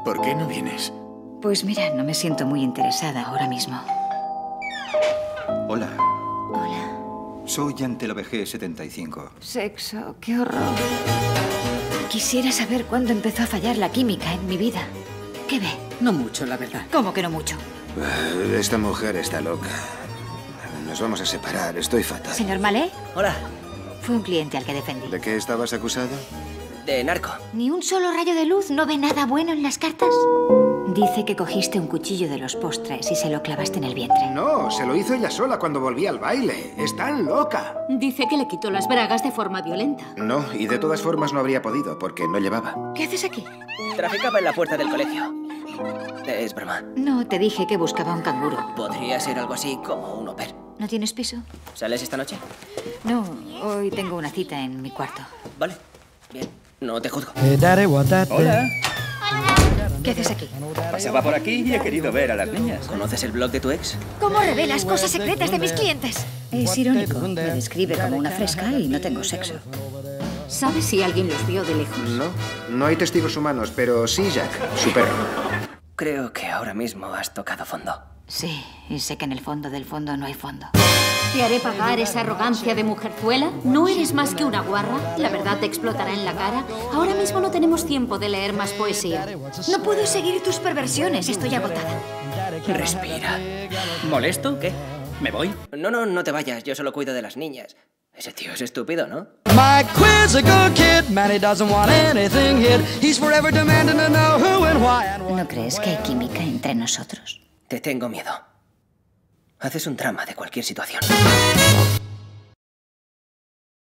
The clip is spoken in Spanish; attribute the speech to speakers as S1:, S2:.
S1: ¿Por qué no vienes?
S2: Pues mira, no me siento muy interesada ahora mismo.
S3: Hola,
S2: Hola.
S3: soy Antelo VG75.
S2: Sexo, qué horror. Quisiera saber cuándo empezó a fallar la química en mi vida. ¿Qué ve?
S4: No mucho, la verdad.
S2: ¿Cómo que no mucho?
S1: Esta mujer está loca. Nos vamos a separar, estoy fatal.
S2: ¿Señor Malé?
S5: Hola,
S2: Fue un cliente al que defendí.
S1: ¿De qué estabas acusado?
S5: de narco.
S2: ¿Ni un solo rayo de luz? ¿No ve nada bueno en las cartas? Dice que cogiste un cuchillo de los postres y se lo clavaste en el vientre.
S6: No, se lo hizo ella sola cuando volví al baile. Está loca.
S7: Dice que le quitó las bragas de forma violenta.
S1: No, y de todas formas no habría podido, porque no llevaba.
S2: ¿Qué haces aquí?
S5: Traficaba en la puerta del colegio. Es broma.
S2: No, te dije que buscaba un canguro.
S5: Podría ser algo así como un au pair.
S2: ¿No tienes piso?
S5: ¿Sales esta noche?
S2: No, hoy tengo una cita en mi cuarto.
S5: Vale. Bien. No te juzgo.
S8: Hola,
S2: ¿Qué haces aquí?
S8: pasaba por aquí y he querido ver a las niñas.
S5: ¿Conoces el blog de tu ex?
S2: ¿Cómo revelas cosas secretas de mis clientes? Es irónico. Me describe como una fresca y no tengo sexo.
S7: ¿Sabes si alguien los vio de lejos?
S6: No, no hay testigos humanos, pero sí Jack, su perro.
S5: Creo que ahora mismo has tocado fondo.
S2: Sí, y sé que en el fondo del fondo no hay fondo.
S7: ¿Te haré pagar esa arrogancia de mujerzuela? ¿No eres más que una guarra? ¿La verdad te explotará en la cara? Ahora mismo no tenemos tiempo de leer más poesía.
S2: No puedo seguir tus perversiones, estoy agotada.
S5: Respira.
S8: ¿Molesto?
S5: ¿Qué?
S8: ¿Me voy?
S5: No te vayas. Yo solo cuido de las niñas. Ese tío es estúpido, ¿no?
S9: My quizzical kid, man, he doesn't want anything hid. He's forever demanding to know who and why and why.
S2: ¿No crees que hay química entre nosotros?
S5: Te tengo miedo. Haces un drama de cualquier situación.